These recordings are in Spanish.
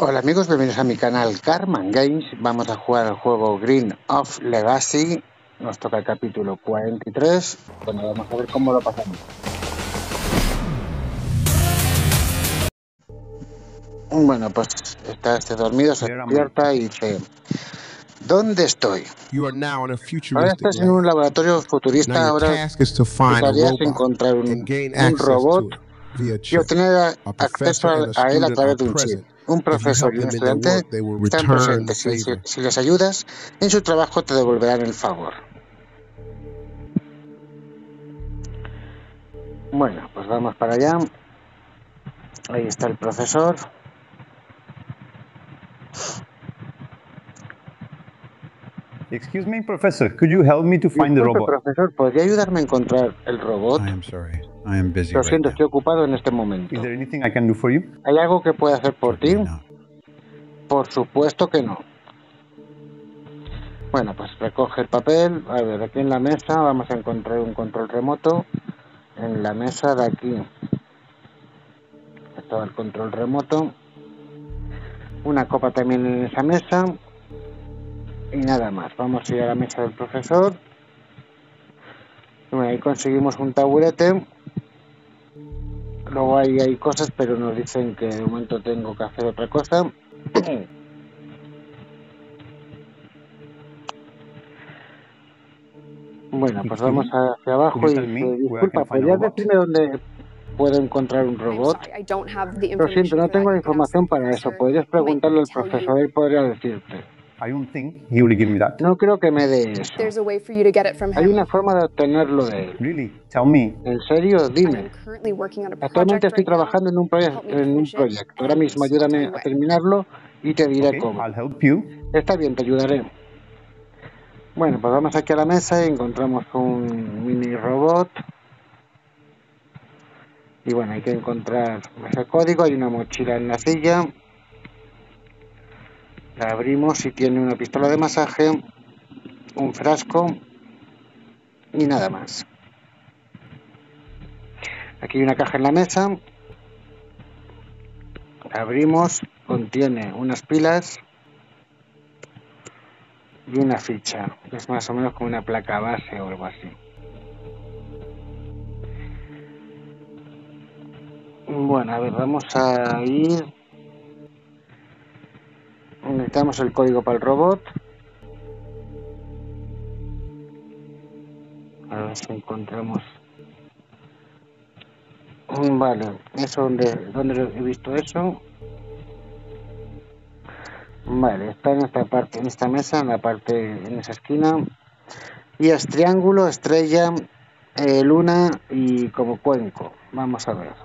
Hola amigos, bienvenidos a mi canal Carman Games. Vamos a jugar al juego Green of Legacy. Nos toca el capítulo 43. Bueno, vamos a ver cómo lo pasamos. Bueno, pues está dormido, se despierta y dice: ¿dónde estoy? Ahora estás en un laboratorio futurista. Ahora tu tarea es encontrar un robot y obtener acceso a él a través de un chip. Un profesor y un estudiante están presentes. Si les ayudas en su trabajo, te devolverán el favor. Bueno, pues vamos para allá. Ahí está el profesor. Excuse me, professor. Could you help me to find the robot? Profesor, ¿podría ayudarme a encontrar el robot? Lo siento, estoy ocupado en este momento. Is there anything I can do for you? ¿Hay algo que pueda hacer por ti? Por supuesto que no. Bueno, pues recoge el papel. A ver, aquí en la mesa vamos a encontrar un control remoto. En la mesa de aquí está el control remoto. Una copa también en esa mesa. Y nada más. Vamos a ir a la mesa del profesor. Bueno, ahí conseguimos un taburete. Luego hay cosas, pero nos dicen que de momento tengo que hacer otra cosa. Bueno, pues vamos hacia abajo y dice: disculpa, ¿podrías decirme dónde puedo encontrar un robot? Lo siento, no tengo la información para eso. Podrías preguntarle al profesor, él podría decirte. No creo que me dé eso. Hay una forma de obtenerlo de él. ¿En serio? Dime. Actualmente estoy trabajando en un proyecto. Ahora mismo ayúdame a terminarlo y te diré cómo. Está bien, te ayudaré. Bueno, pues vamos aquí a la mesa y encontramos un mini robot. Y bueno, hay que encontrar ese código. Hay una mochila en la silla. La abrimos y tiene una pistola de masaje, un frasco y nada más. Aquí hay una caja en la mesa. La abrimos, contiene unas pilas y una ficha. Es más o menos como una placa base o algo así. Bueno, a ver, vamos a ir. Necesitamos el código para el robot. A ver si encontramos. Vale, eso ¿dónde he visto eso? Vale, está en esta parte, en esta mesa, en esa esquina. Y es triángulo, estrella, luna y como cuenco. Vamos a ver.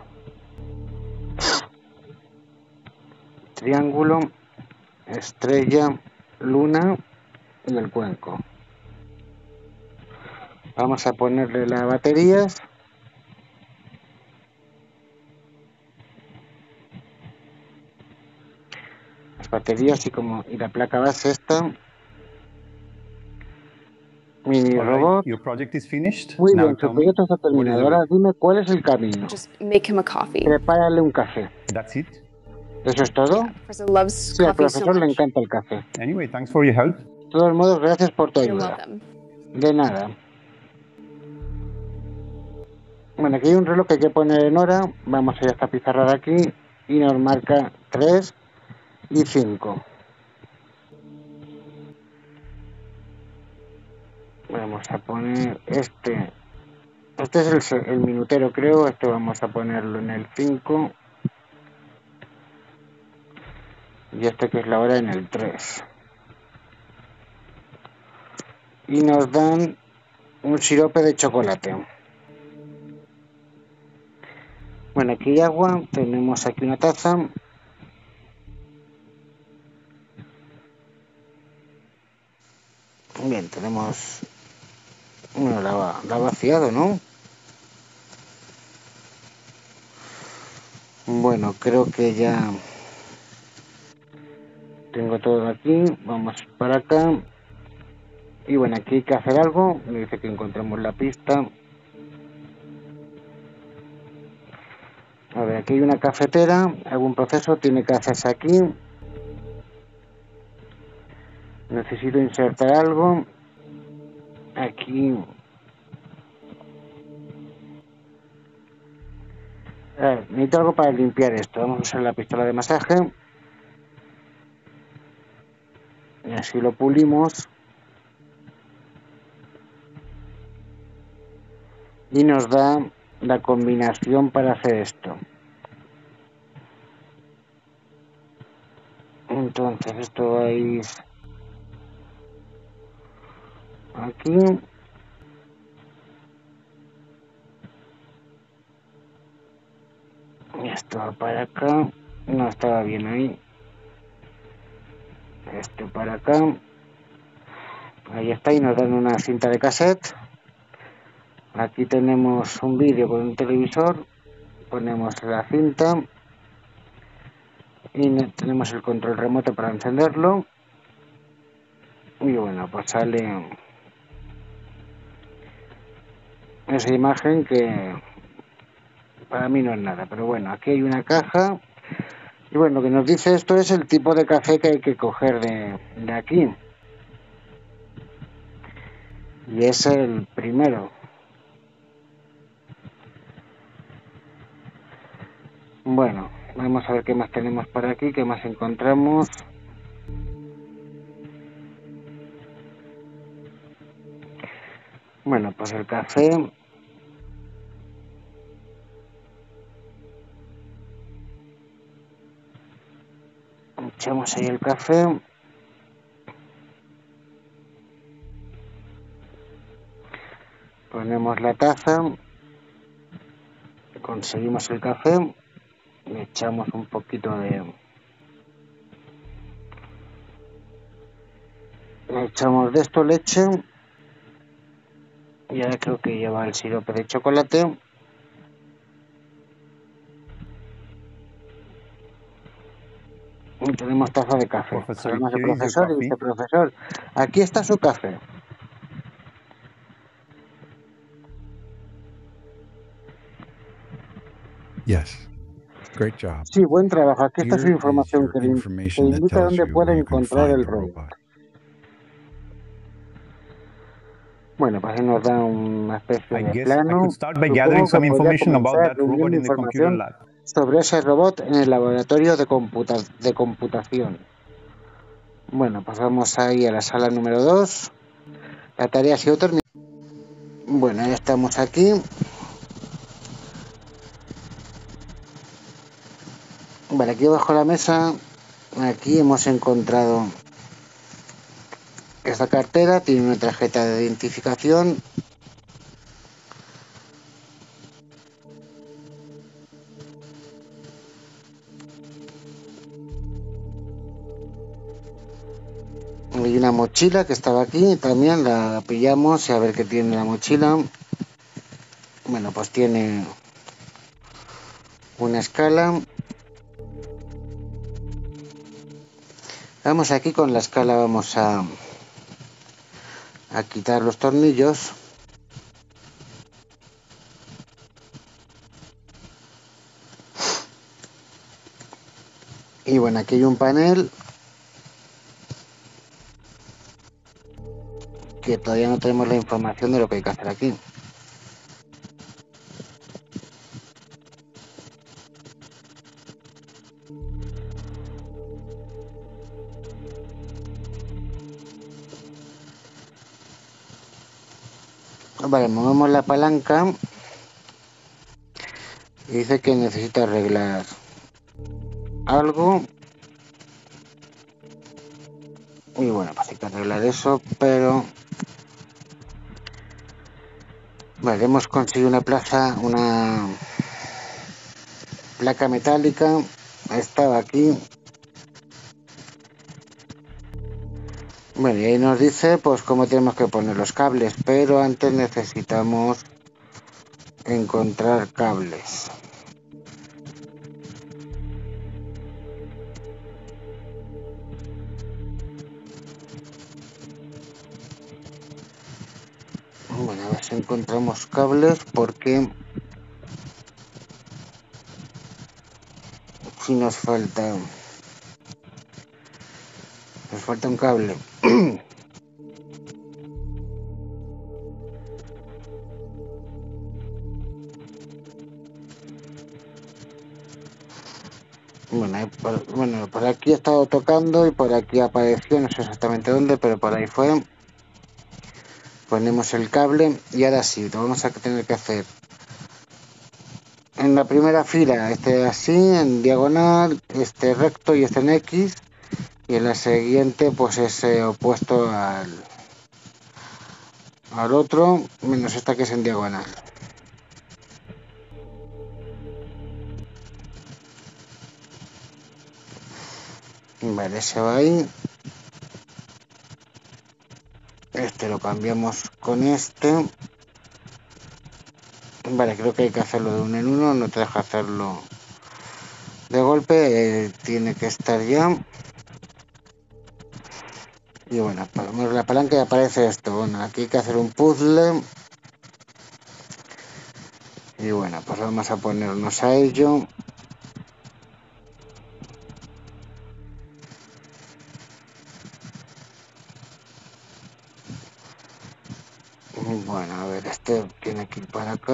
Triángulo, estrella, luna y el cuenco. Vamos a ponerle las baterías. Las baterías y la placa base esta. Mini robot. Muy bien, tu proyecto está terminado. Ahora dime cuál es el camino. Prepárale un café. ¿Eso es todo? Sí, al profesor le encanta el café. De todos modos, gracias por tu ayuda. De nada. Bueno, aquí hay un reloj que hay que poner en hora. Vamos a ir a esta pizarra de aquí y nos marca 3 y 5. Vamos a poner este. Este es el minutero, creo. Este vamos a ponerlo en el 5. Y este que es la hora en el 3. Y nos dan un sirope de chocolate. Bueno, aquí hay agua. Tenemos aquí una taza. Bien, tenemos... Bueno, la ha vaciado, ¿no? Bueno, creo que ya tengo todo aquí. Vamos para acá. Y bueno, aquí hay que hacer algo. Me dice que encontramos la pista. A ver, aquí hay una cafetera. Algún proceso tiene que hacerse aquí. Necesito insertar algo. Aquí. Necesito algo para limpiar esto. Vamos a usar la pistola de masaje. Y así lo pulimos. Y nos da la combinación para hacer esto. Entonces esto va a ir aquí. Y esto va para acá. No estaba bien ahí. Esto para acá. Ahí está, y nos dan una cinta de cassette. Aquí tenemos un vídeo con un televisor. Ponemos la cinta. Y tenemos el control remoto para encenderlo. Y bueno, pues sale esa imagen que para mí no es nada. Pero bueno, aquí hay una caja. Y bueno, lo que nos dice esto es el tipo de café que hay que coger de aquí. Y es el primero. Bueno, vamos a ver qué más tenemos por aquí, qué más encontramos. Bueno, pues el café. Echamos ahí el café. Ponemos la taza. Conseguimos el café. Le echamos un poquito de... Le echamos de esto leche. Y ahora creo que lleva el sirope de chocolate. Y tenemos taza de café. Además de profesor y viceprofesor. Aquí está su café. Yes. Great job. Sí, buen trabajo. Aquí está su información que te indica dónde puede encontrar el robot. Bueno, pues nos da una especie de plano. Sobre ese robot en el laboratorio de computación. Bueno, pues vamos ahí a la sala número 2. La tarea ha sido terminada. Bueno, ya estamos aquí. Vale, aquí bajo la mesa, aquí hemos encontrado esta cartera, tiene una tarjeta de identificación. Hay una mochila que estaba aquí, también la pillamos y a ver qué tiene la mochila. Bueno, pues tiene una escala. Vamos aquí con la escala, vamos a quitar los tornillos. Y bueno, aquí hay un panel que todavía no tenemos la información de lo que hay que hacer aquí. Vale, movemos la palanca y dice que necesita arreglar algo. Y bueno, pues hay que arreglar eso, pero... Vale, hemos conseguido una placa metálica. Estaba aquí. Bueno, y ahí nos dice pues cómo tenemos que poner los cables, pero antes necesitamos encontrar cables. Bueno, a ver si encontramos cables, porque si nos falta falta un cable. Bueno, por aquí he estado tocando y por aquí apareció, no sé exactamente dónde, pero por ahí fue. Ponemos el cable y ahora sí, lo vamos a tener que hacer en la primera fila, este así, en diagonal, este recto y este en X, y en la siguiente pues es opuesto al otro, menos esta que es en diagonal. Vale, se va ahí. Este lo cambiamos con este. Vale, creo que hay que hacerlo de uno en uno, no te deja hacerlo de golpe, tiene que estar ya. Y bueno, ponemos la palanca y aparece esto. Bueno, aquí hay que hacer un puzzle. Y bueno, pues vamos a ponernos a ello. Bueno, a ver, este tiene que ir para acá.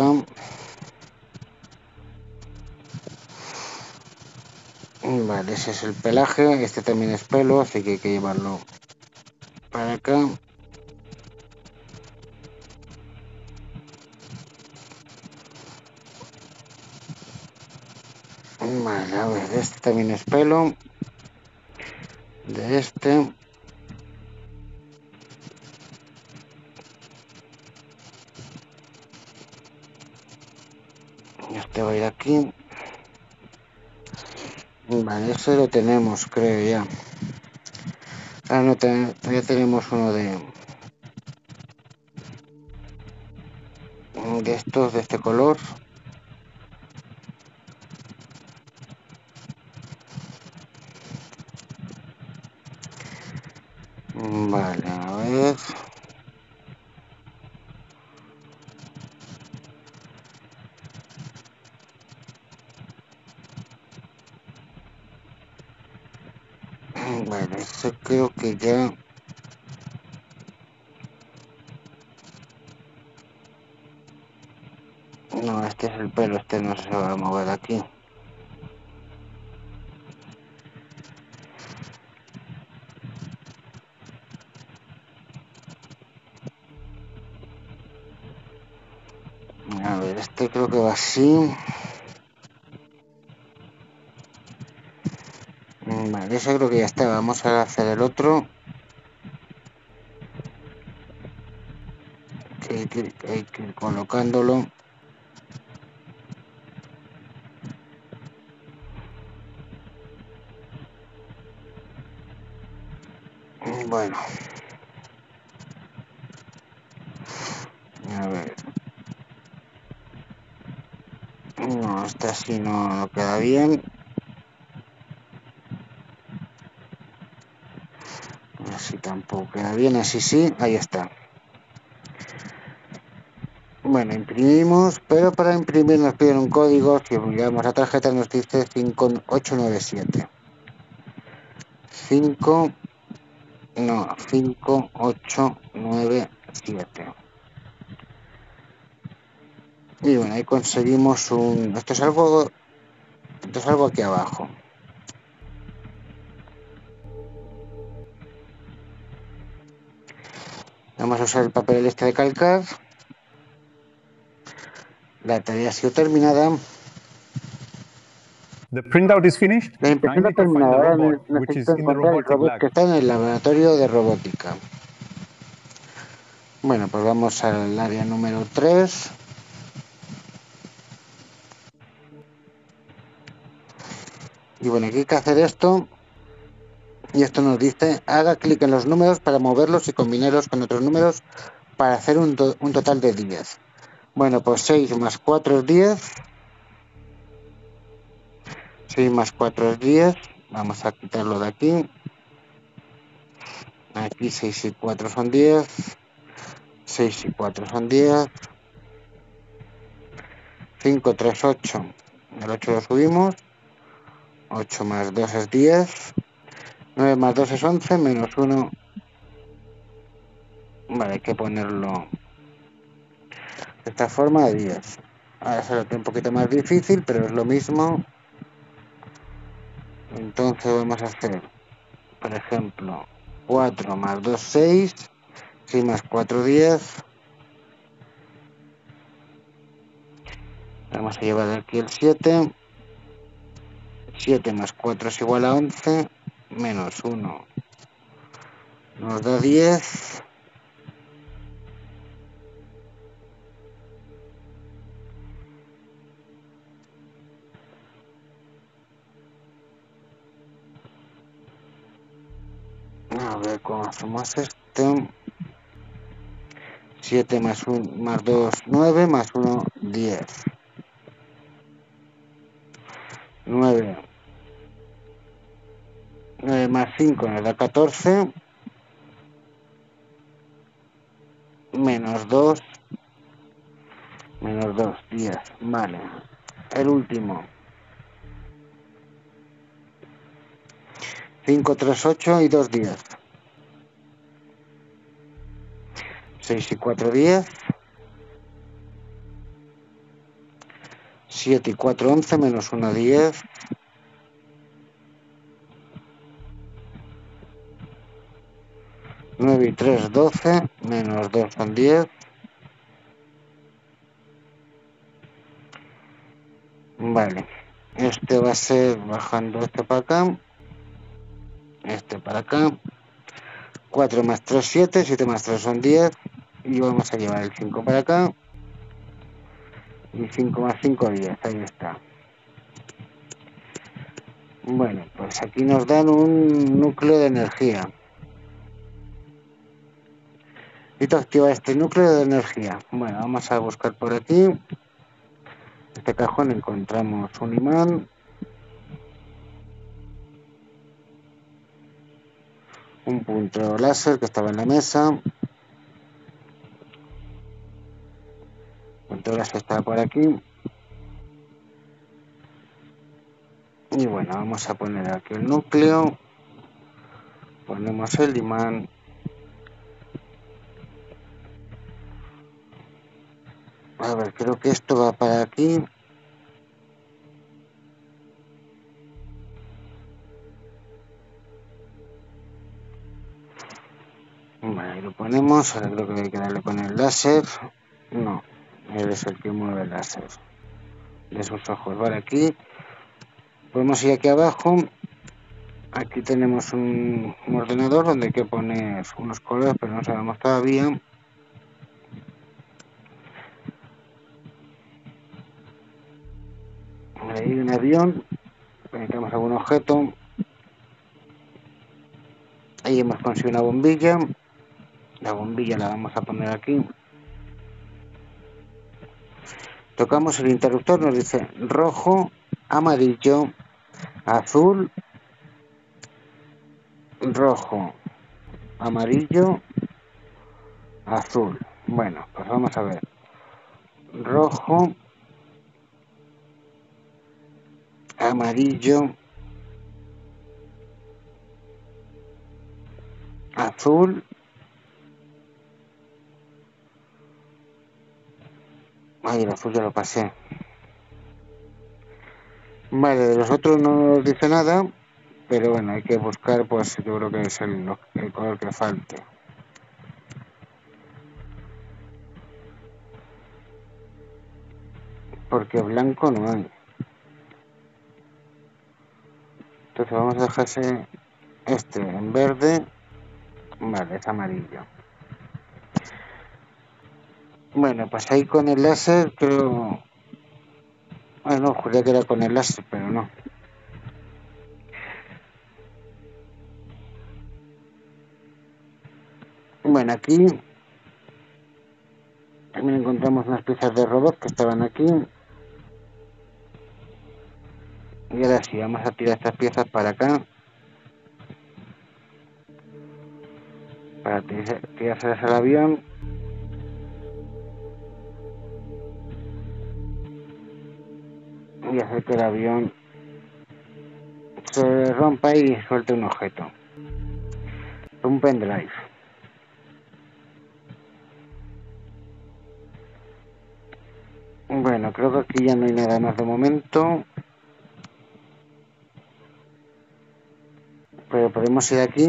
Vale, ese es el pelaje. Este también es pelo, así que hay que llevarlo para acá. Vale, a ver, este también es pelo. De este. Este va a ir aquí. Vale, ese lo tenemos, creo ya. Ah, no, ya tenemos uno de estos, de este color. Vale, a ver. Vale, ese creo que ya. No, este es el pelo, este no se va a mover aquí. A ver, este creo que va así. Vale, ese creo que ya está. Vamos a hacer el otro. Hay que ir colocándolo. Bueno. A ver. No, este así no queda bien. Así tampoco queda bien, así sí, ahí está. Bueno, imprimimos, pero para imprimir nos piden un código. Si miramos la tarjeta nos dice 5897. 5897. Y bueno, ahí conseguimos un... Esto es algo aquí abajo. Vamos a usar el papel este de calcar. La tarea ha sido terminada. The printout is finished. La impresión está terminada. Ahora necesito encontrar el robot que está en el laboratorio de robótica. Bueno, pues vamos al área número 3. Y bueno, aquí hay que hacer esto. Y esto nos dice, haga clic en los números para moverlos y combinarlos con otros números para hacer un total de 10. Bueno, pues 6 más 4 es 10. 6 más 4 es 10. Vamos a quitarlo de aquí. Aquí 6 y 4 son 10. 6 y 4 son 10. 5, 3, 8. El 8 lo subimos. 8 más 2 es 10. 9 más 2 es 11, menos 1. Vale, hay que ponerlo de esta forma, 10. Ahora se lo tengo un poquito más difícil, pero es lo mismo. Entonces vamos a hacer, por ejemplo, 4 más 2, 6. 6 más 4, 10. Vamos a llevar aquí el 7. 7 más 4 es igual a 11. Menos 1 nos da 10. A ver cómo hacemos esto. 7 más 1 más 2, 9, más 1, 10. 9. 9 más 5 nos da 14. Menos 2. Menos 2, 10. Vale. El último. 5, 3, 8 y 2, 10. 6 y 4, 10. 7 y 4, 11, menos 1, 10. 9 y 3, 12, menos 2 son 10. Vale. Este va a ser bajando este para acá. Este para acá. 4 más 3, 7. 7 más 3 son 10. Y vamos a llevar el 5 para acá. Y 5 más 5, 10. Ahí está. Bueno, pues aquí nos dan un núcleo de energía. Necesito activar este núcleo de energía. Bueno, vamos a buscar por aquí. En este cajón encontramos un imán. Un puntero láser que estaba en la mesa. El puntero láser estaba por aquí. Y bueno, vamos a poner aquí el núcleo. Ponemos el imán. A ver, creo que esto va para aquí. Vale, ahí lo ponemos. Ahora creo que hay que darle con el láser. No, él es el que mueve el láser de sus ojos. Vale, aquí podemos ir aquí abajo. Aquí tenemos un ordenador donde hay que poner unos colores, pero no sabemos todavía. Ahí hay un avión. Necesitamos algún objeto. Ahí hemos conseguido una bombilla. La bombilla la vamos a poner aquí. Tocamos el interruptor, nos dice rojo, amarillo, azul, rojo, amarillo, azul. Bueno, pues vamos a ver. Rojo, amarillo, azul. Ay, el azul ya lo pasé. Vale, de los otros no nos dice nada, pero bueno, hay que buscar, pues yo creo que es el color que falte. Porque blanco no hay. Entonces vamos a dejarse este en verde. Vale, es amarillo. Bueno, pues ahí con el láser creo... Bueno, juré que era con el láser, pero no. Bueno, aquí también encontramos unas piezas de robot que estaban aquí. Y ahora sí, vamos a tirar estas piezas para acá. Para tirárselas al avión. Y hacer que el avión se rompa y suelte un objeto. Un pendrive. Bueno, creo que aquí ya no hay nada más de momento. Pero podemos ir aquí.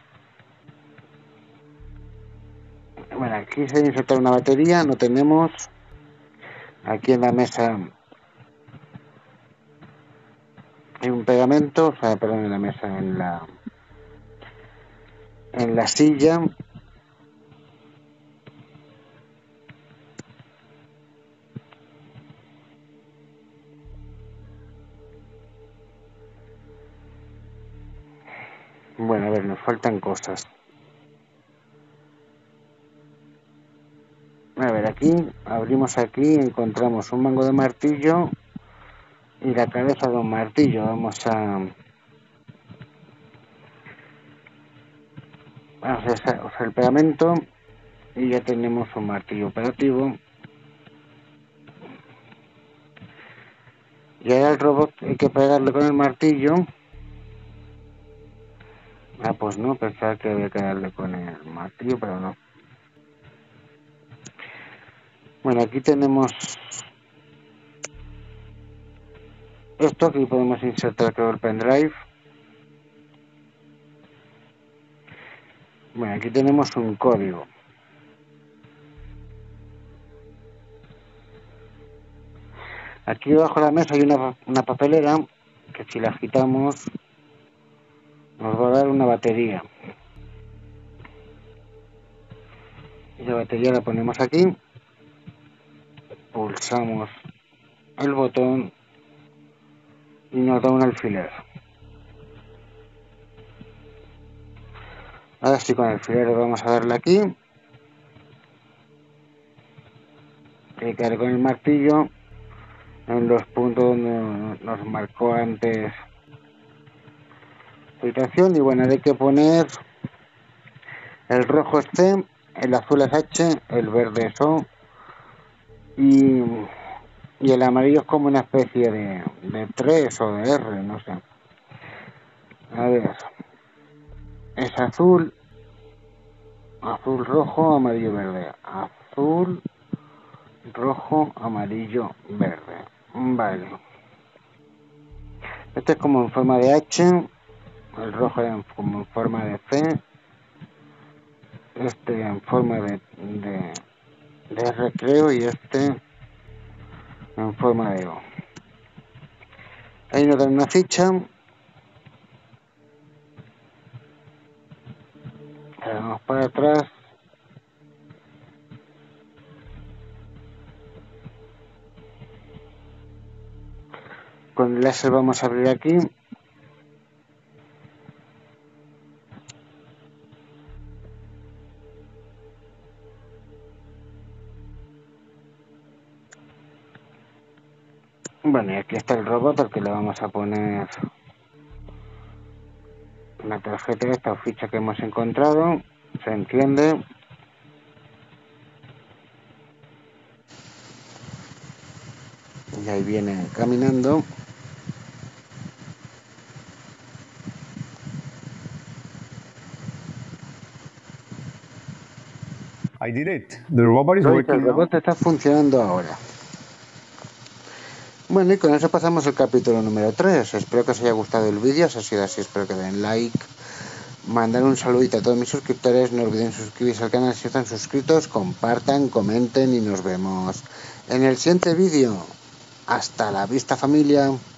Bueno, aquí se inserta una batería, no tenemos. Aquí en la mesa hay un pegamento, o sea, perdón, en la mesa, en la silla. Bueno, a ver, nos faltan cosas. A ver, aquí, abrimos aquí, encontramos un mango de martillo y la cabeza de un martillo. Vamos a hacer el pegamento y ya tenemos un martillo operativo. Y ahora el robot hay que pegarle con el martillo. Ah, pues no, pensaba que había que darle con el martillo, pero no. Bueno, aquí tenemos esto, aquí podemos insertar creo el pendrive. Bueno, aquí tenemos un código. Aquí debajo de la mesa hay una papelera que si la agitamos nos va a dar una batería. Y la batería la ponemos aquí. Pulsamos el botón y nos da un alfiler. Ahora sí, con el alfiler vamos a darle aquí. Clicar con el martillo en los puntos donde nos marcó antes la ubicación. Y bueno, hay que poner el rojo es C, el azul es H, el verde es O y el amarillo es como una especie de 3 o de R, no sé. A ver, es azul, azul, rojo, amarillo, verde. Azul, rojo, amarillo, verde. Vale. Este es como en forma de H, el rojo es como en forma de C, este en forma de R creo y este en forma de O. Ahí nos dan una ficha. Vamos para atrás. Con el láser vamos a abrir aquí. Bueno, y aquí está el robot al que le vamos a poner la tarjeta de esta ficha que hemos encontrado. Se enciende. Y ahí viene caminando. I did it. The robot is working. El robot está funcionando ahora. Bueno, y con eso pasamos el capítulo número 3. Espero que os haya gustado el vídeo. Si ha sido así, espero que den like. Mandar un saludito a todos mis suscriptores. No olviden suscribirse al canal si están suscritos. Compartan, comenten y nos vemos en el siguiente vídeo. Hasta la vista, familia.